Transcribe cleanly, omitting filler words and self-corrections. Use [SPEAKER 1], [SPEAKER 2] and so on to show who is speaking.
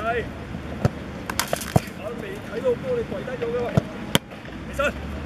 [SPEAKER 1] 係。我未睇到波，你跪低咗嘅喎。起身。